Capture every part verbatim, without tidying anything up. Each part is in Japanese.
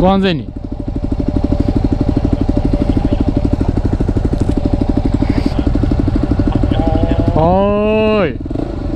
ご安全に。はーい。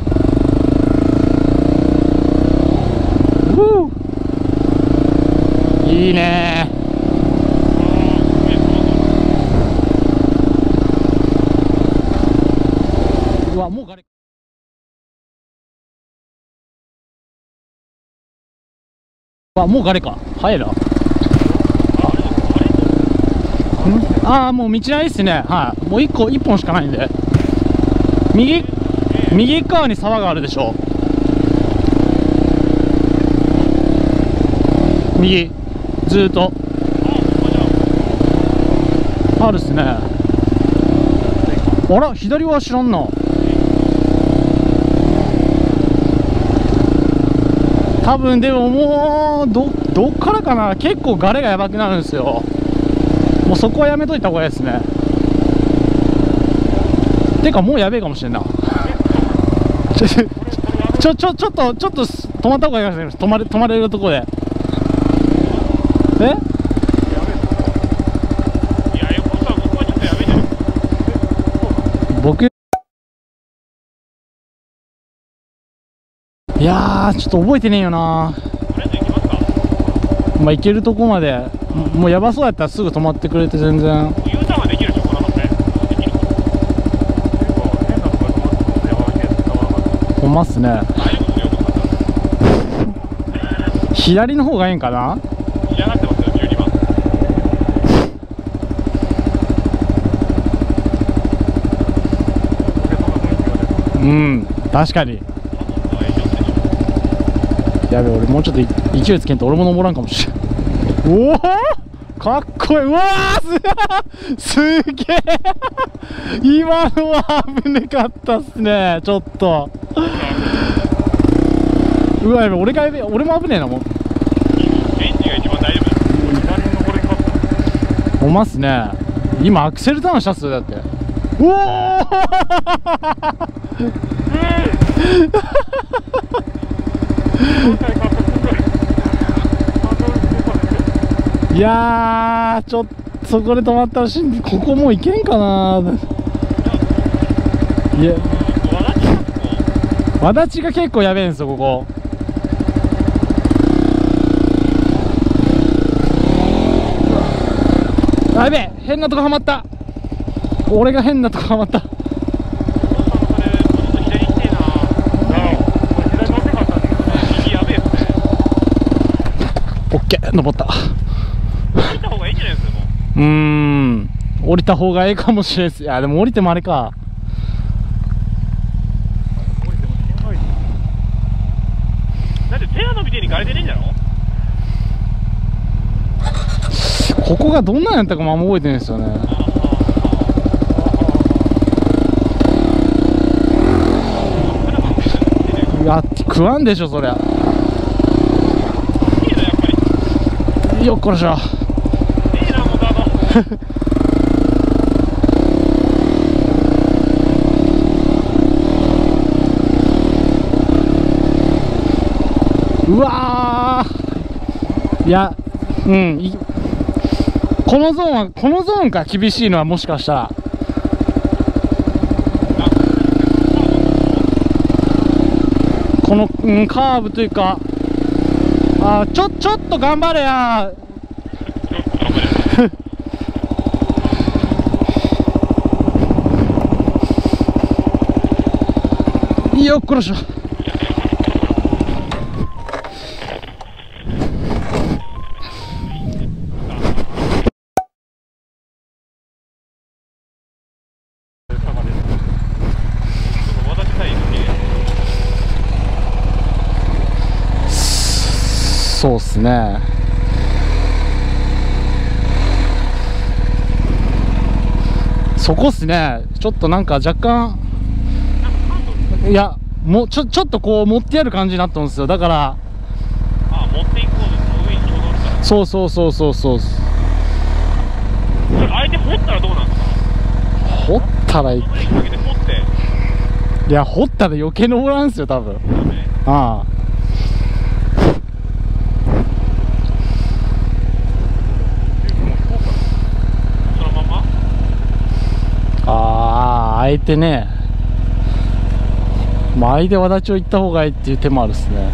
うーいいねー。うわ、もうガレ。あ、もうガレか。早いな。ああ、もう道ないっすね。はい。もう一個、一本しかないんで。右、右側に沢があるでしょ。右、ずーっと。あるっすね。あら、左は知らんな。多分でももうどどっからかな。結構ガレがやばくなるんですよ。もうそこはやめといた方がいいですね。てかもうやべえかもしれんな。ちょちょちょちょっとちょっと止まった方がいいかもしれない。止まれ止まれるとこで。え？いや横さ僕はちょっとやべえじゃん。僕いやーちょっと覚えてねえよな。とりあえず行きますか。まあ行けるとこまで。もうやばそうやったらすぐ止まってくれて全然。 U ターンはできるでしょこの辺で。ほんまっすね。左の方がいいんかな。仕上がってますよじゅうにばん。うん確かに。やべえ俺もうちょっと勢いつけんと俺も登らんかもしれん。おおかっこいい。うわー す, すげえ今のは危なかったっすね。ちょっとうわやべえ俺がやべえ俺も危ねえな。もうエンジンが一番大丈夫。ほんまっすね。今アクセルターンしたっすよだって。おおいやーちょっとそこで止まったらしんここもう行けんかな。いやわだちが結構やべえんですよここ。やべえ変なとこはまった。俺が変なとこはまった。オッケー登った。降りた方がいいんじゃないですか。もううーん降りた方がいいかもしれないです。いやでも降りてもあれか。降りてもしんどい。だって手が伸びてにガレてねえんじゃろ。ここがどんなんやったかもあんま覚えてないんですよね。いや食わんでしょそりゃ。よっこらしょ。うわーいやうんいこのゾーンはこのゾーンか厳しいのはもしかしたら。この、うん、カーブというかあちょちょっと頑張れや。よっこらしょ。そうっすね。そこっすね。ちょっとなんか若干いやもうちょちょっとこう持ってやる感じになったんですよ。だからあ持っていこうです。上にちょうどあるから。そうそうそうそうそう。あえて掘ったらどうなんですか。掘ったらいい。いや掘ったら余計登らんすよ多分。あああえてね、まあ、あえてわだちを行った方がいいっていう手もあるっすね。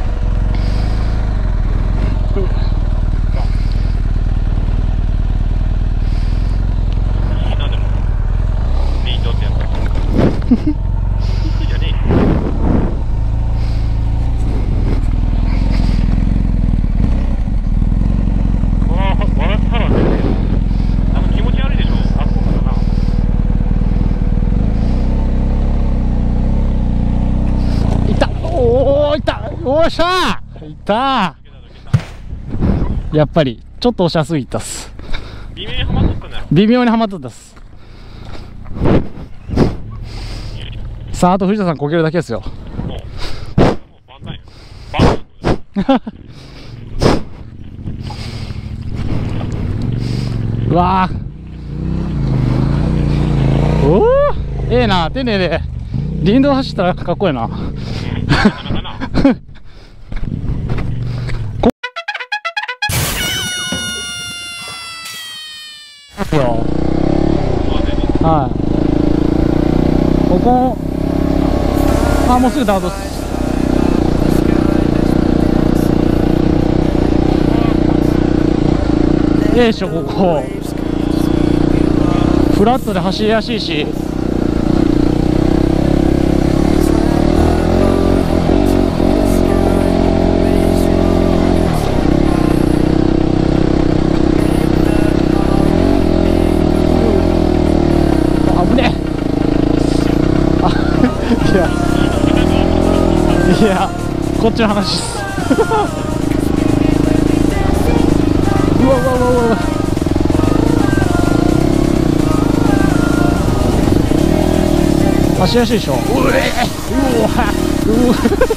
おっしゃー、いったー。やっぱりちょっと押しやすいったっす。微妙にはまっとったんだよ。微妙にはまっとったっす。さあ、あと藤田さんこけるだけですよ。うわー、おお、ええな、丁寧で林道走ったらかっこいいな。はい、ここ、あ、もうすぐダートっす。ええでしょ、ここフラットで走りやすいし、いや、こっちの話っす。うわうわうわうわ、走りやすいでしょ。うえうわうわ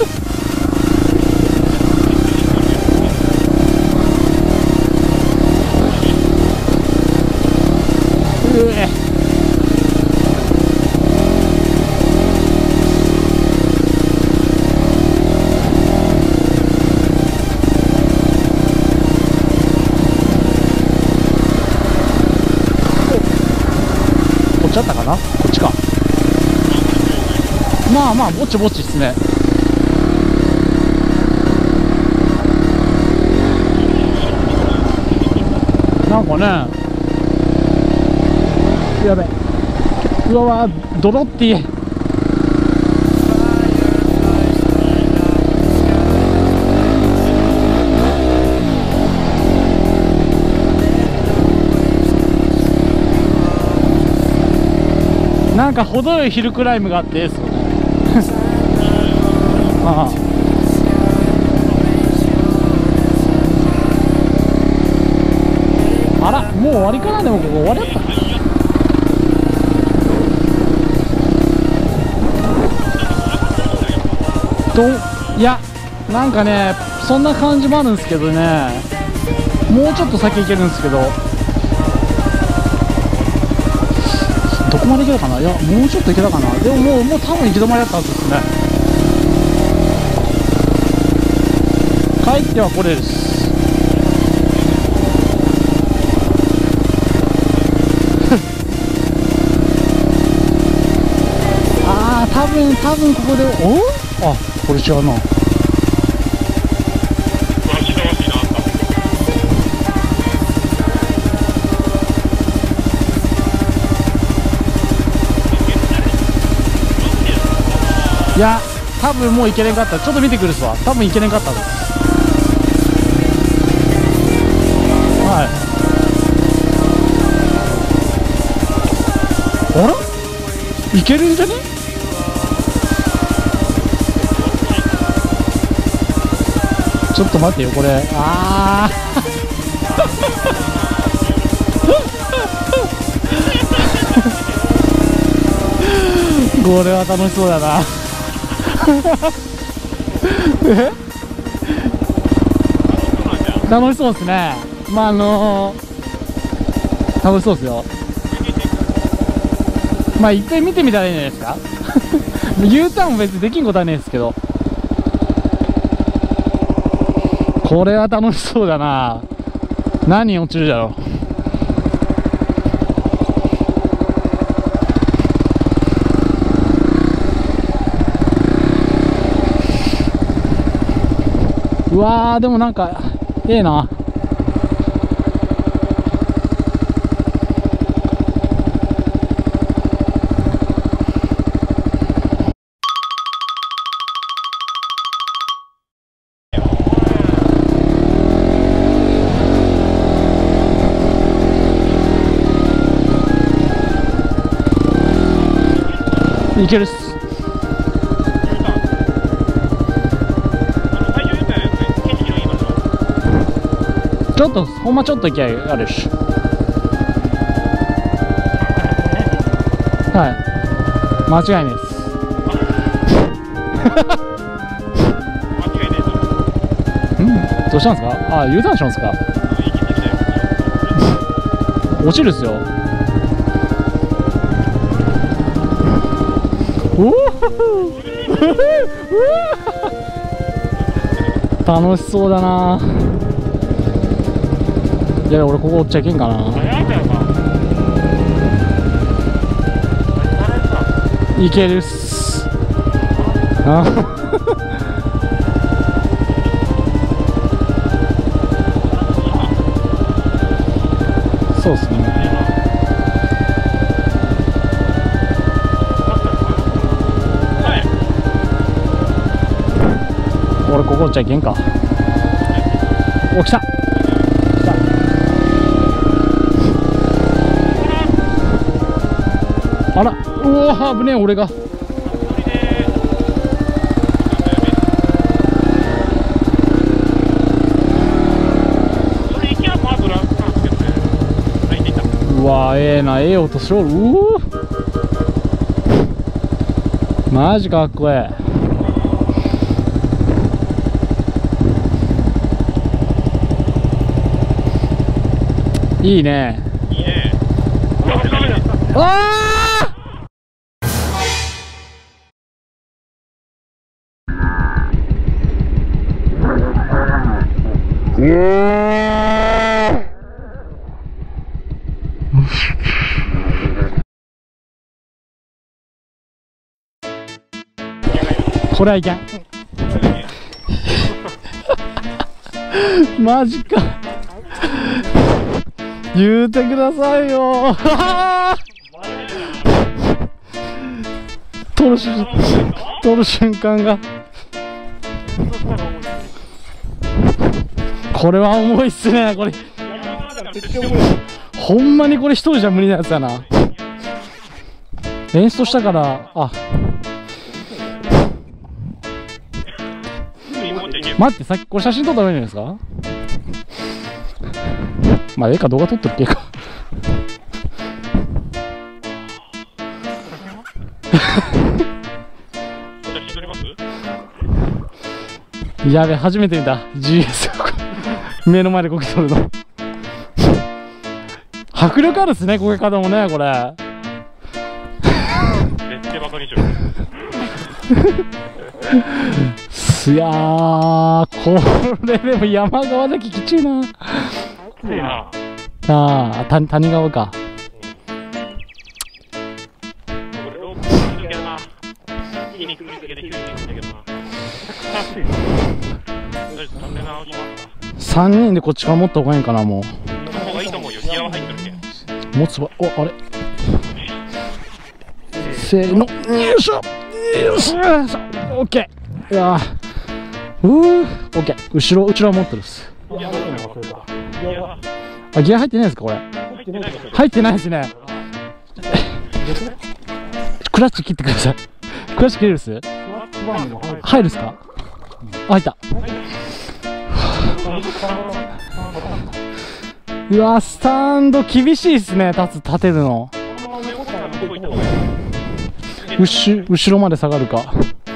うえだったかな、こっちか。まあまあぼちぼちっすね。なんかね、やべ、うわわ、ドロッティ。なんか程よいヒルクライムがあってですよね。ああ、あら、もう終わりかな。でもここ終わりだった。と、いや、なんかね、そんな感じもあるんですけどね、もうちょっと先行けるんですけど、どこまで行けたかな。いや、もうちょっと行けたかな。でももうもう多分行き止まりだったはずですね。帰ってはこれです。ああ、多分多分ここで、お、あ、これ違うな。いや、多分もういけれんかった。ちょっと見てくるっすわ。多分いけれんかったです。はい。あら、いけるんじゃね。ちょっと待ってよ、これ。ああこれは楽しそうだな。え、楽しそうですね。まああのー、楽しそうですよ。まあ一回見てみたらいいんじゃないですか。U ターンも別にできんことはねえですけど、これは楽しそうだな。何落ちるだろう。 うわー、でもなんかええな。いけるっす。ちょっとほんまちょっと行きゃあるし。はい、間違いないです。うん、どうしたんですか。あ、U ターンしますか。落ちるっすよ。お楽しそうだな。いや、俺ここ落ちちゃいけんかな。いけるっす。あそうっすね。俺ここ落ちちゃいけんか。お、来た。あら、うおー、危ねえ、俺が。うわー、ええな、ええ音しょる。うおー、マジかっこええ。いいね。いいね。ああ。これはいけん。マジか。言うてくださいよ。取る瞬取る瞬間が。これは重いっすね。これほんまにこれ一人じゃ無理なやつやな。演出したから。あ、待って、さっきこれ写真撮ったらいいんじゃないですか。まあええか、動画撮ってるっけか。やべ、初めて見た ジーエス 目の前でこけとるの。迫力あるっすね、こけ方もね、これ。いやー、これでも山側だけきちいな。ああ、た谷川か。さんにんでこっちから持った方がいいんかな、もう。持つば、お、あれ。せーの、よいしょ。よいしょ。オッケー。いやー。うー、オッケー。後ろ、後ろは持ってるっす。あ、ギア入ってないですか、これ。入ってないですね。クラッチ切ってください。クラッチ切れるっす。入るっすか。あ、入った。うわ、スタンド厳しいっすね。立つ、立てるの。後、後ろまで下がるか。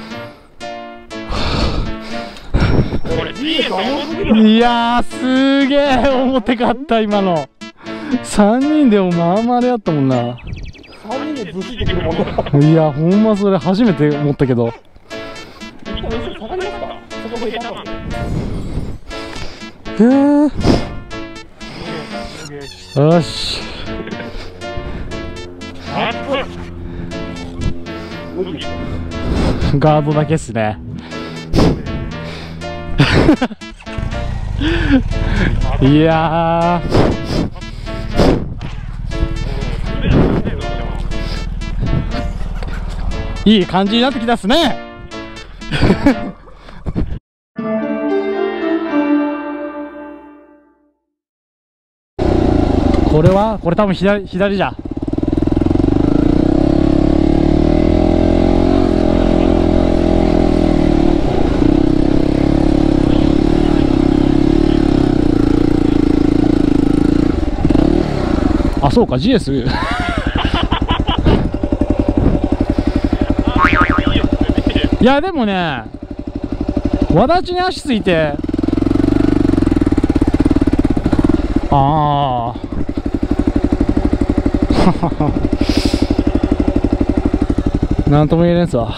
いやー、すげえ重てかった、今の。さんにんでもまあまあでやったもんな。いや、ほんまそれ初めて思ったけど。へー、よし。ガードだけっすね。 いやー、いい感じになってきたっすね。これはこれ多分左左じゃ。あ、そうか ジーエス いやでもね、わだちに足ついて、ああなんとも言えねえっすわ。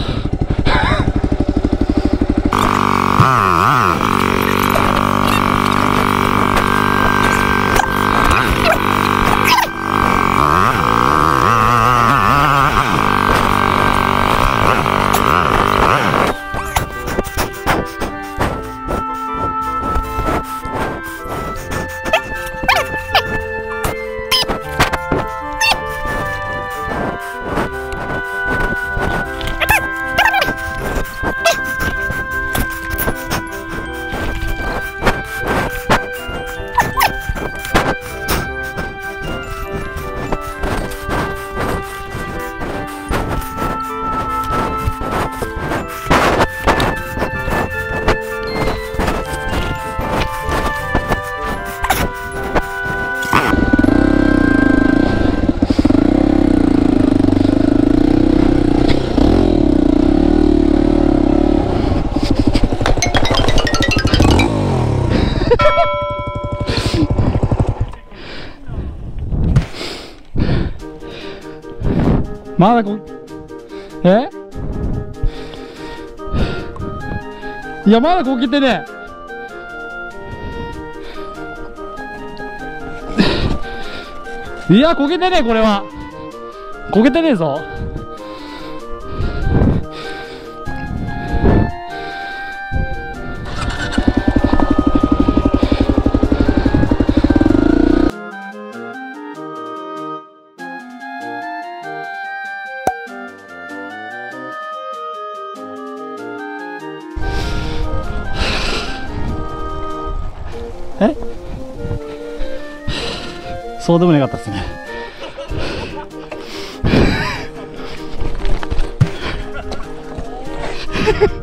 まだこ、えいやまだこけてねえ。いやこけてねえ、これはこけてねえぞ。えそうでもなかったですね。